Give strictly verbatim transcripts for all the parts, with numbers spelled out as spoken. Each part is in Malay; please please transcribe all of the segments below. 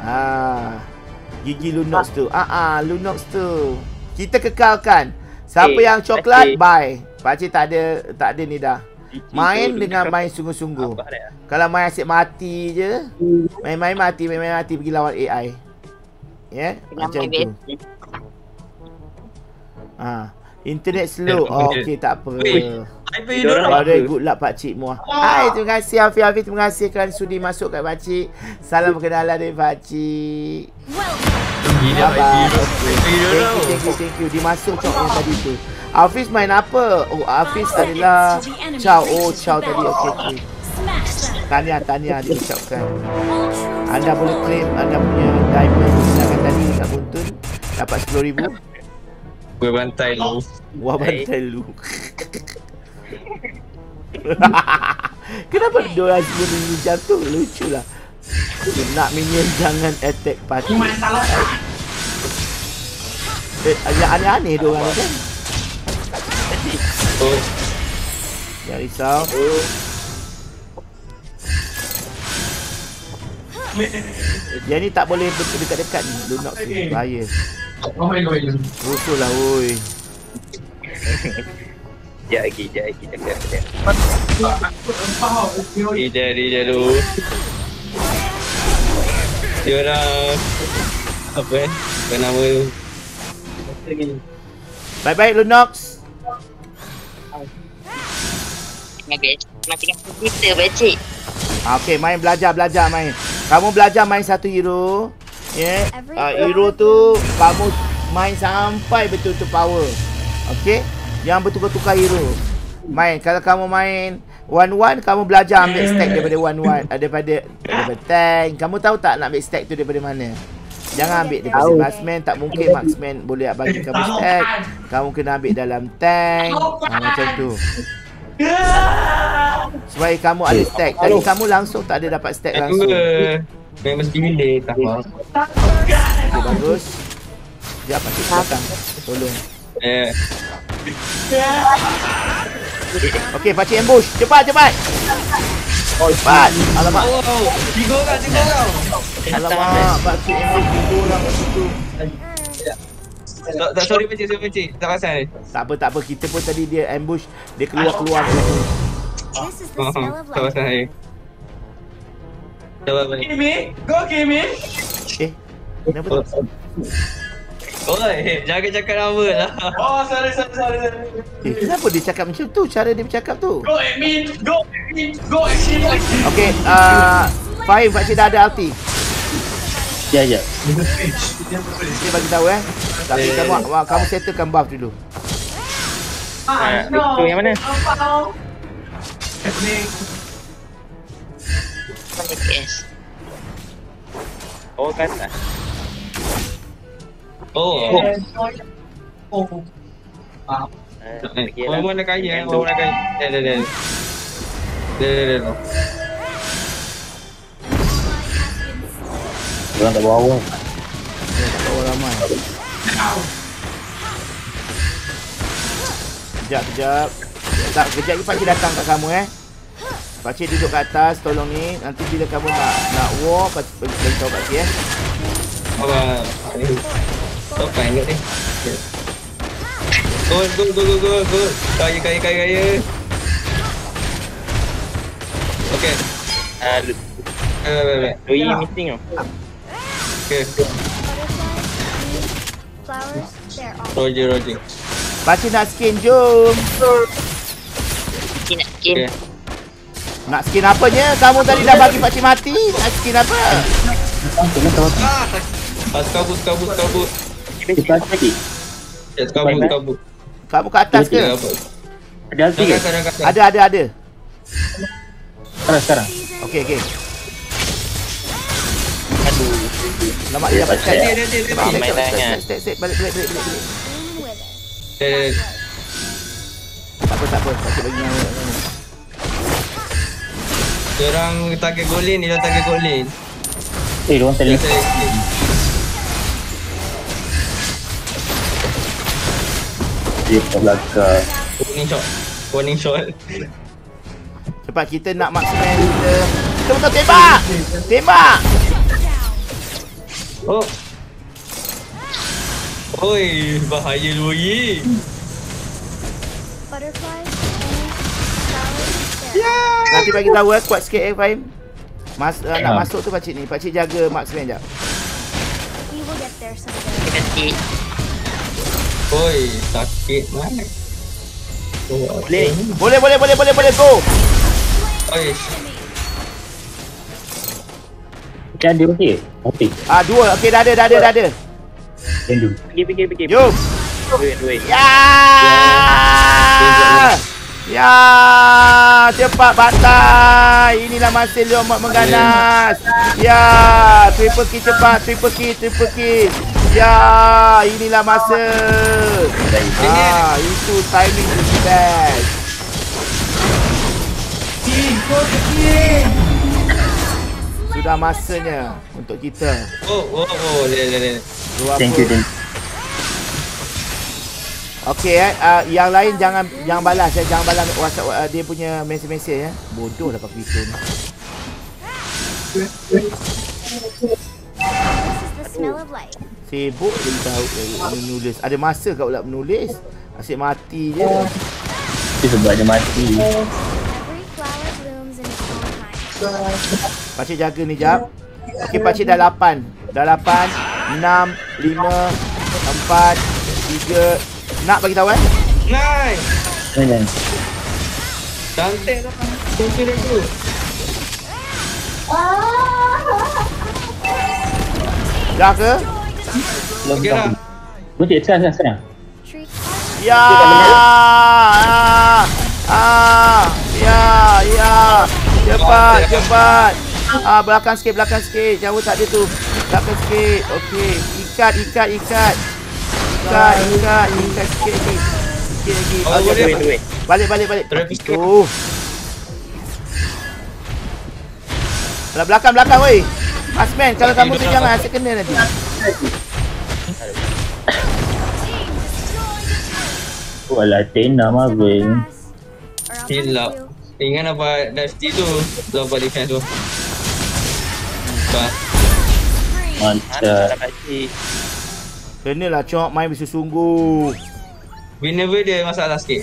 Ah, gigi Lunox tu. Ah ah, Lunox tu. Kita kekalkan. Siapa Eh, yang coklat, Pakcik. bye. Pakcik tak ada tak ada ni dah. Main dengan main sungguh-sungguh. Kalau main asyik mati je, main-main mati, main-main mati pergi lawan A I. Ya, yeah? Macam tu. Ah, internet slow. Oh, okey, tak apa. Very good luck pakcik muah. Hai, terima kasih Hafiz Hafiz, terima kasih kerana sudi masuk kat pakcik. Salam perkenalan dari pakcik. Bye bye. Okay. Thank you, thank you, thank you. Dimasuk cok yang tadi tu. Hafiz main apa? Oh, Hafiz adalah Chow. Oh, Chow tadi. Okey, okey. Tahniah, tahniah diucapkan. Anda boleh claim anda punya diamond sedangkan tadi kat Buntun dapat sepuluh ribu. Gua bantai lu. Wah, bantai lu. Kenapa dia orang semua minion macam tu? Lucu lah. Nak minion jangan attack party. Eh, yang aneh-aneh dia orang kan? Oh. Jangan risau. Yang ni tak boleh dekat-dekat ni. Lunox ni bahaya. Rusuh lah oi. Sekejap lagi, sekejap lagi, cakap sekejap. Ida, Ida lu. Dia orang apa eh? Apa nama tu? Baik-baik Lunox. Okay, nak tengok kita pakcik. Ah, okey, main belajar-belajar main. Kamu belajar main satu hero. Ya. Yeah. Uh, hero tu kamu main sampai betul-betul power. Okey? Yang betul-betul tukar hero. Main. Kalau kamu main one one, kamu belajar ambil stack daripada one one, daripada daripada tank. Kamu tahu tak nak ambil stack tu daripada mana? Jangan ambil daripada marksman, tak mungkin marksman boleh bagi kamu stack. Kamu kena ambil dalam tank. Ha, macam tu. Supaya kamu ada stack. Tadi kamu langsung tak ada dapat stack langsung. Memang mesti pilih tak apa. Okay, bagus. Sekejap pakcik datang. Tolong. Eh. Okey, pakcik ambush. Cepat, cepat. Oh, cepat. Alamak. Oh, tiga orang, tiga orang. Alamak, pakcik ambush tiga orang kat situ. Tak, tak sorry pakcik, sorry pakcik. Tak pasal. Tak apa, tak apa. Kita pun tadi dia ambush. Dia keluar-keluar situ. Oh, tak pasal. Coba balik. Kimi, go Kimi. Eh, kenapa tu? Oi, jangan cakap nama lah. Oh, sorry, sorry, sorry. Eh, kenapa dia cakap macam tu? Cara dia bercakap tu. Go admin, go admin, go admin. Okey, uh, Fahim, pakcik dah ada ulti. Ya, ya. Dia bagi tahu eh. Tapi kamu kamu settlekan buff dulu. Ah, itu yang mana? Admin. Mana guys? Oh, kan tak? Oh. Oh. Ah. Orang nak kaya, orang nak kaya. Dah, dah, dah. Dah, dah, dah. Orang tak bawa awal. Tak bawa ramai. Kejap, kejap. Tak, kejap lagi pakcik datang kat kamu eh. Pakcik duduk kat atas, tolong ni. Nanti bila kamu nak nak war, pakcik bagi tahu pakcik eh. Apa? Tak apa ingat ni. Go, go, go, go, go, go. Kaya, kaya, kaya, kaya. Okay. Ah, Uh, Lui meeting tau. okay. Roger, Roger. Pakcik nak skin, jom. Skin nak skin. Okay. Nak skin apanya? Kamu tadi dah bagi pakcik mati. Nak skin apa? Ah, kabut, kabut, kabut. Kita lagi. Ya, kabut, kabut. Kamu kat atas ke? Ada ulti ke? Ada, ada, ada. Sekarang, sekarang. Okey, okey. Aduh. Lama dia dapat stack. Dia, dia, dia, dia. Dapat stack, Main stack, tangan. stack, stack, stack. Balik, balik, balik, balik, balik. Eh, Tak apa, tak apa. Pakcik bagi nyawa. dia orang target goal lane, dia orang target goal lane. Eh, diorang tadi. Dia target lane. Dia kat belakang. Warning shot. Warning shot. Cepat, kita nak marksman kita. Kita betul tembak. Tembak. Oh. Oi, bahaya lu ye. Nanti bagi tahu eh, kuat sikit eh Fahim. Mas uh, nak Ha. masuk tu pakcik ni. Pakcik jaga marksman jap. Kecil. Oi, sakit mana? Oh, Boleh. Boleh boleh boleh boleh boleh go. oi. Macam ada okey. Okey. Ah dua. Okey dah ada dah ada dah ada. Tunggu. Pergi pergi pergi. Jom. Duit duit. Ya. Ya, cepat bantai. Inilah masa Leomord mengganas. Ya, triple kill cepat, triple kill, triple kill. Ya, inilah masa. Ah, itu timing is best. Sudah masanya untuk kita. Oh, oh, oh, dia dia dia. Dua Thank you. Thank you. Okey eh, uh, yang lain jangan jangan balas ya, jangan balas WhatsApp uh, dia punya mesej-mesej ya. Bodoh lah pakai itu ni. Sibuk dia tahu uh, menulis. Ada masa kau pula menulis. Asyik mati je. Itu sebab dia mati. Pakcik jaga ni jap. Okey pakcik dah lapan. Dah lapan, enam, lima, empat, tiga. Nak bagi tahu eh? Nice. Jangan. Cantik lah. Thank you, thank you. Dah ke? Belum Okey dah. Bunyi sekarang sekarang. Ya. Ah. Ah. Ya, ya. Cepat, cepat. Ah, belakang sikit, belakang sikit. Jauh tak ada tu. Belakang sikit. Okey. Ikat, ikat, ikat. Ikat, ikat, ikat sikit lagi. Sikit lagi. Oh, Okey, boleh, balik. boleh. Balik, balik, balik. Traffic Itu. Belah belakang, belakang weh. Asman, kalau kamu tu jangan asyik kena nanti. Walah, Tena Marvel. Hilap. Ingat apa Dusty tu. Lepas defense tu. Bah. Mantap. Kenalah cok main bersungguh. Whenever dia masalah sikit.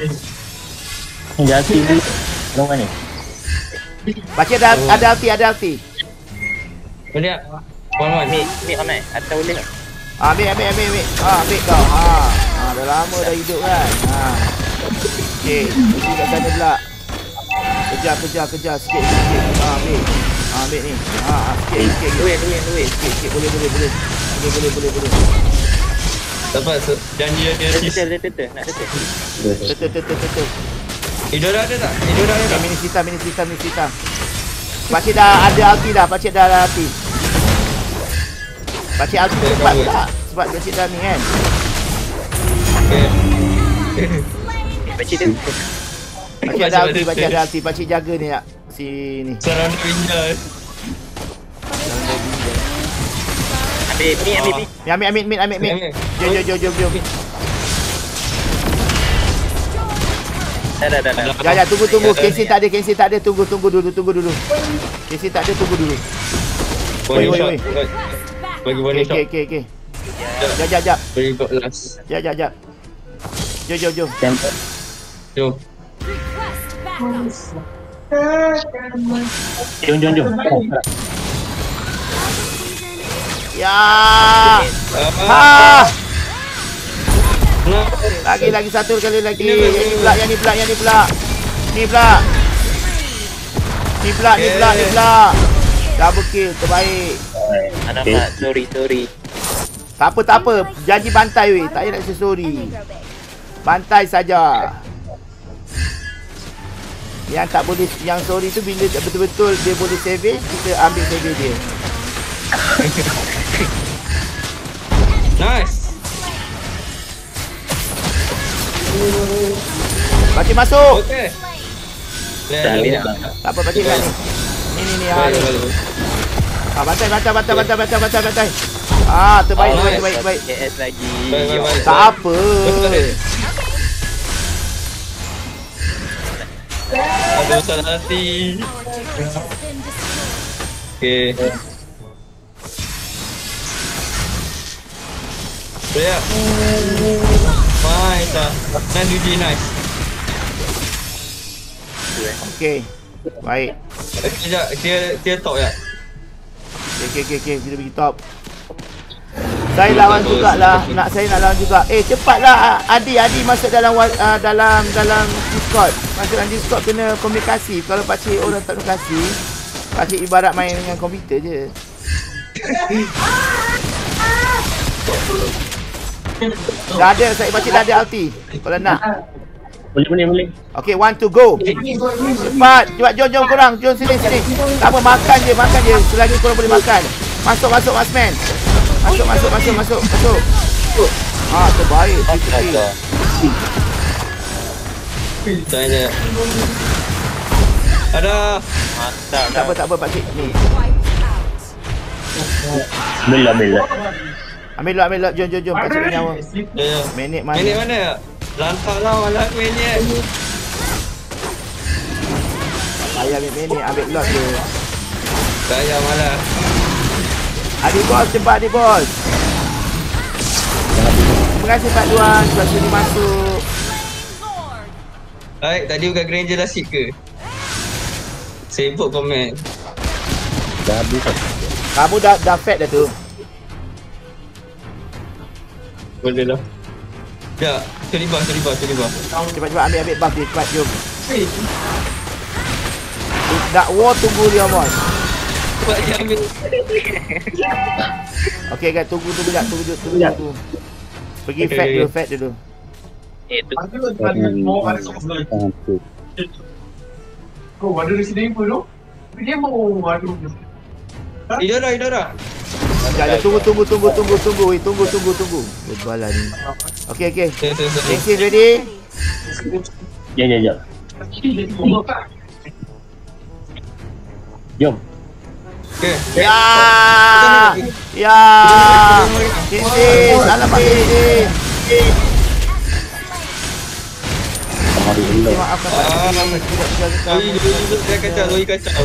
Jati ni. Orang mana? Baca ada ada ulti, ada ulti. Boleh tak? One one. Ni, ni online. Atau boleh tak? Ah, ambil, ambil, ambil, ambil. Ah, ambil kau. Ha. Ah, dah lama dah hidup kan. Ha. Okey, pergi kat sana pula. Kejar, kejar, kejar sikit, sikit. Ah, ambil. Ah, ambil ni. Ha, ah, sikit, sikit. Duit, duit, duit. Sikit, sikit. Boleh, boleh, boleh. Boleh, boleh, boleh, boleh. Dapat so- janji dia assist. Tetel, tetel, nak tetel. Betul, betul, betul. Idora ada tak? Idora ada tak? Mini hitam, mini hitam, mini hitam. Pakcik dah ada ulti dah, pakcik dah ada ulti. Pakcik ulti Eh, cepat bagus. tak? Sebab pakcik dah ni kan. Okay. Pakcik tu. Pakcik ada ulti, pakcik ada ulti. Pakcik jaga ni tak? Sini. Surround ninja. Ambil ni, ambil ni. Ya, ambil, ambil, ambil, ambil, ambil. Ambil. Jom, jom, jom, jom, jom. Dah, dah, dah. dah. Ya, ya, tunggu, tunggu. Casey tak ada, Casey tak ada. Tunggu, tunggu dulu, tunggu dulu. Casey tak ada, tunggu dulu. Body Oi, oi, shot. oi. Bagi Okey, body okey, shot. okey, okey. Jap, jap, jap. Bagi got last. Jap, jap, jap. Jom, jom, jom. Tempat. Jom. Jom, jom, jom. Ya. Ah. Ha. Nah. Lagi, lagi satu kali lagi. Yang ni pula, yang ni pula, yang ni pula. Ni pula. Ni pula, ni pula, ni pula. Double kill, terbaik. Alamak, sorry, sorry. Tak apa, tak apa. Janji bantai weh. Tak payah nak say sorry. Bantai saja. Yang tak boleh, yang sorry tu bila betul-betul dia boleh savage, kita ambil savage dia. Nice. Pakcik masuk. Okay. Dah ambil dah. Tak apa, pakcik kat ni. Ni, ni, ni. Ha, Balik, ni. balik. Ah, bantai, bantai, bantai, bantai, bantai, bantai, bantai. Ah, terbaik, terbaik, terbaik, terbaik. K S lagi. Balik, balik, balik. Tak apa. Aduh, salah hati. Okay. Ya. Nice ah. Nice D J, nice. Okey. Baik. Eh, sekejap, dia dia top ya. Okey okey okey, kita pergi top. Saya lawan jugalah. Nak saya nak lawan juga. Eh cepatlah Adi Adi masuk dalam uh, dalam dalam Discord. Masuk dalam Discord kena komunikasi. Kalau pak cik orang tak komunikasi, pak cik ibarat main dengan komputer je. Dah ada, saya pak cik dah ada ulti. Kalau nak. Boleh, boleh, boleh. Okey, one to go. Cepat, cepat jom jom korang. Jom sini sini. Tak apa, makan je, makan je. Selagi korang boleh makan. Masuk masuk Masman. Masuk masuk masuk masuk masuk. Ah, terbaik. Tanya. Ada. Mantap. Tak apa tak apa pak cik ni. Ambil lah, ambil lah. Ambil lot, ambil lot. Jom jom jom pak cik nyawa. Ya, ya. Minit mana? Minit mana? Lantak lah malah minit. Saya ambil minit, ambil lot je. Saya malah. Adik bos, cepat adik bos. Terima kasih Pak Duan sebab sudi masuk. Baik, tadi bukan Granger dah seek ke? Sibuk komen. Dah habis kan? Kamu dah dah fat dah tu. Boleh lah. Ya, curi bawah, curi bawah, curi bawah. Cepat-cepat ambil ambil buff dia, cepat jom. Nak war tunggu dia bos. Cepat je ambil. Okey guys, tunggu tunggu jap, tunggu tunggu tunggu. tunggu. Pergi Okay, fat okay. dulu, fat dulu. Eh, tu. Oh, ada Resident Evil tu. Dia mau aduh. Ida dah, ida dah. Sekejap, sekejap, tunggu tunggu tunggu tunggu tunggu, weh, tunggu tunggu tunggu. Bebalah ni. Okey okey. Ya, ya, ya. Next is ready? Ya, ya, ya. Jom. Okey. Ya. Ya. Kinsin, alamak Kinsin. Alhamdulillah. Maafkan Pak Ah, Cik. Tidak bisa Loi, kita. loi, dia kacau, loi kacau.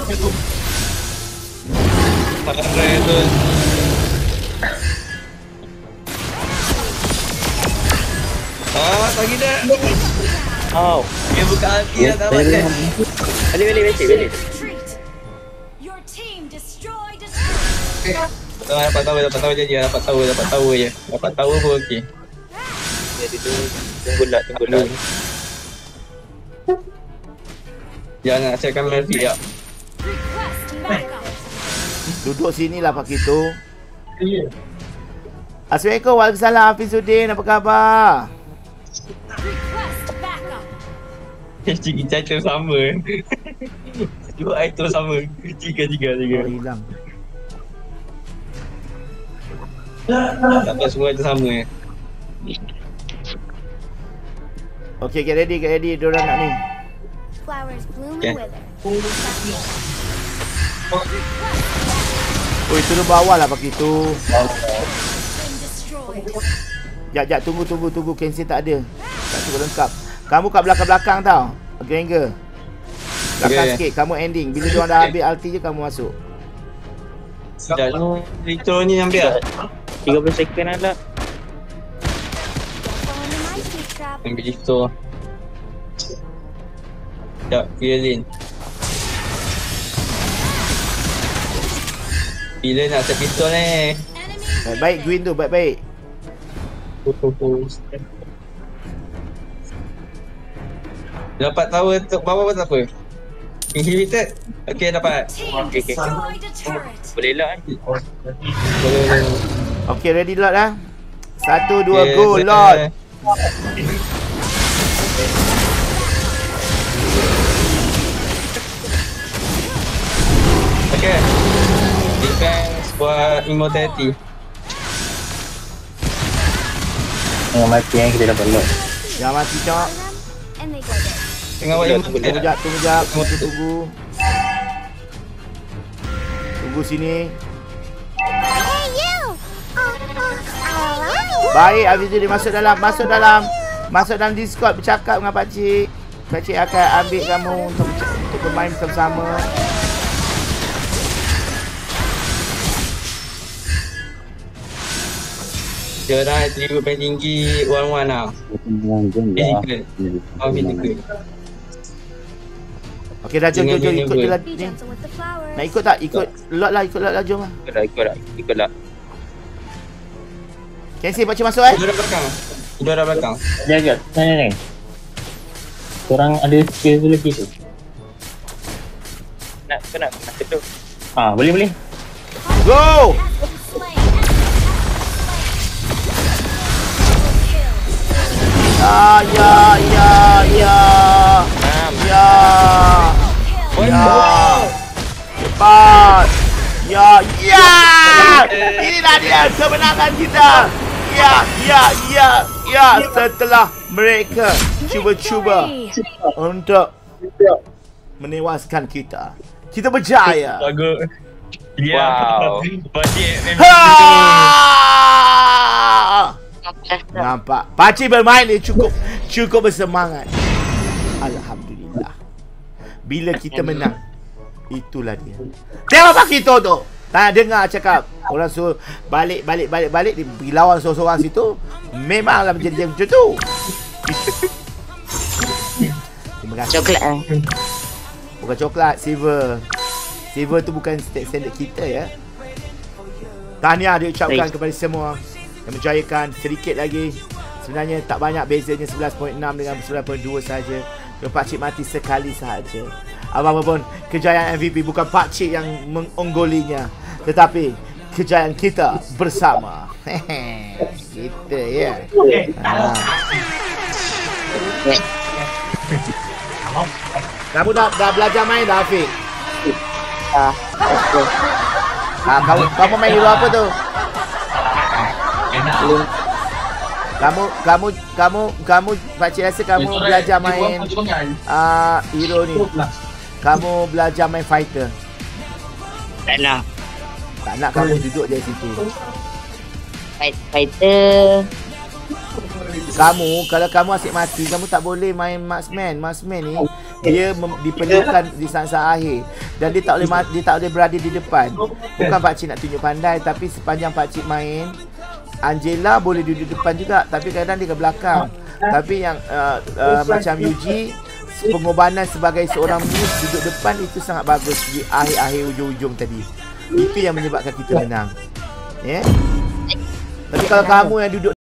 Parah tu. Ah, lagi dah. Oh. Dia buka hati dah tak Balik, macam. balik, balik, balik, balik. Your team destroyed a turret. Oh, dapat tahu, dapat tahu je dia, dapat tahu, dapat tahu je. Dapat tahu pun okey. Jadi tu, tunggu lah, tunggu lah. Jangan siapkan Melfi ya. Request backup. Duduk sini lah Pak Kito. Assalamualaikum, waalaikumsalam Hafizuddin, apa khabar? Request backup. Cik caca sama. Dua item sama. Tiga, tiga, tiga. Oh, hilang. Tak apa, semua item sama. Okey, get ready, get ready. Diorang nak ni. Flowers bloom Okay. and wither. Oi, turun bawah lah Pak Kito. Been destroyed. Jap, jap, tunggu, tunggu, tunggu. Kensin tak ada. Tak cukup lengkap. Kamu kat belakang-belakang tau. Granger. Belakang Okay. sikit. Kamu ending. Bila diorang dah ambil ulti je, kamu masuk. Sekejap, Rito ni ambil lah. tiga puluh second ada. Fall into my sweet trap. Ambil Rito. Sekejap, Firelin. Bila nak set pistol ni? Enemy Baik-baik, Gwyn tu. Baik-baik. Dapat tower tu bawah pun tak apa. Inhibited. Okey, dapat. team Okay, okay. destroyed a turret. Boleh lah kan? Boleh, boleh. Okey, ready Lord dah. Satu, dua, Okay, go boleh. Lord. Okay. Defense buat immortality. Yang mati yang kita dapat lot. Jangan mati, Cok. And they go there. Tengah buat Tunggu, Tunggu immortality. jap, tunggu jap. Kita tunggu. Tunggu sini. Hey you! Baik, Hafizuddin masuk dalam, masuk dalam. Masuk dalam Discord bercakap dengan Pak Cik. Pak Cik akan ambil kamu untuk untuk bermain bersama. Ya, Kita dah tribute paling tinggi one-one lah. Physical. Oh, physical. Okey dah jom jom jom ikut je lah Be ni. gentle with the flowers. Nak ikut tak? Ikut lot lah, ikut lot lah, jom lah. Ikut lah, ikut lah, ikut lah. Kensi pakcik masuk eh? Dua dah belakang. Dua dah belakang. Jaga, ni ni ni. Korang ada skill tu lagi tu. Nak, kau nak, nak ketuk. Ah, boleh boleh. Go! Has been slain. Ya ya ya ya. Ya. Ya. Cepat. Ya ya. Inilah dia kemenangan kita. Ya ya ya ya setelah mereka cuba-cuba untuk menewaskan kita. Kita berjaya. Bagus. Ya. Wow. Bajet Ha! Nampak. Pakcik bermain ni cukup cukup bersemangat. Alhamdulillah. Bila kita menang, itulah dia. Tengok Pak Kito tu. Tak dengar cakap orang suruh balik balik balik balik dia pergi lawan seorang-seorang situ. Memanglah menjadi macam tu. Terima kasih. Coklat eh. Bukan coklat, silver. Silver tu bukan standard kita ya. Tahniah diucapkan kepada semua yang menjayakan sedikit lagi. Sebenarnya tak banyak bezanya, sebelas perpuluhan enam dengan sembilan perpuluhan dua saja. Pakcik mati sekali sahaja. Apapun kejayaan M V P bukan pakcik yang mengunggolinya, tetapi kejayaan kita bersama. Hehe. Kita ya. Ha. Kamu dah, dah belajar main dah, Afiq? Ah, okey. Ha, kamu kamu main hero apa tu? Belum. Kamu kamu kamu kamu pakcik rasa kamu belajar main ah uh, hero ni. Kamu belajar main fighter. Tak nak. Tak nak kamu duduk je situ. Fight, fighter. Kamu kalau kamu asyik mati, kamu tak boleh main marksman. Marksman ni dia diperlukan di saat-saat akhir dan dia tak boleh dia tak boleh berada di depan. Bukan pakcik nak tunjuk pandai, tapi sepanjang pakcik main, Angela boleh duduk depan juga, tapi kadang dia ke belakang. Tapi yang uh, uh, macam Yuji, pengorbanan sebagai seorang mus duduk depan itu sangat bagus di akhir-akhir ujung-ujung tadi. Itu yang menyebabkan kita menang. Ya. Yeah? Tapi kalau kamu yang duduk